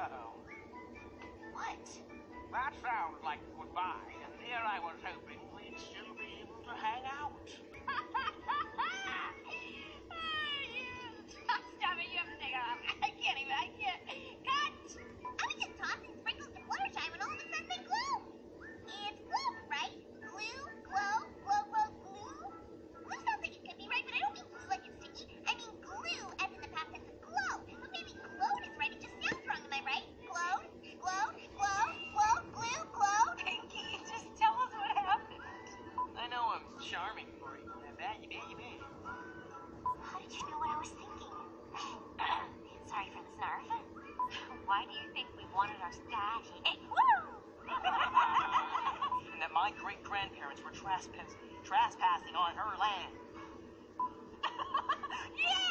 Uh-oh. What? That sounds like goodbye, and here I was hoping we'd still be able to hang out. Stop it, you have to take it off. I can't. Cut! I was just tossing sprinkles to Fluttershy when all of a sudden they glow. It's glue, right? Glue, glow, glue. Glue sounds like it could be right, but I don't mean glue like it's sticky. I mean glue as in the past tense of glow. But maybe glowed is right, it just sounds wrong, am I right? Glowed, glow. Pinky, just tell us what happened. I know I'm charming for you. I bet you did. How did you know what I was thinking? Sorry for the snarf. Why do you think we wanted our daddy? Woo! And that my great-grandparents were trespassing on her land. Yeah!